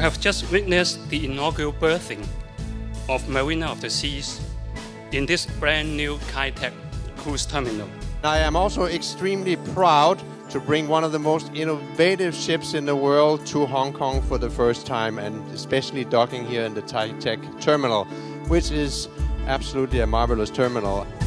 have just witnessed the inaugural berthing of Marina of the Seas in this brand new high-tech cruise terminal. I am also extremely proud to bring one of the most innovative ships in the world to Hong Kong for the first time, and especially docking here in the high-tech terminal, which is absolutely a marvelous terminal.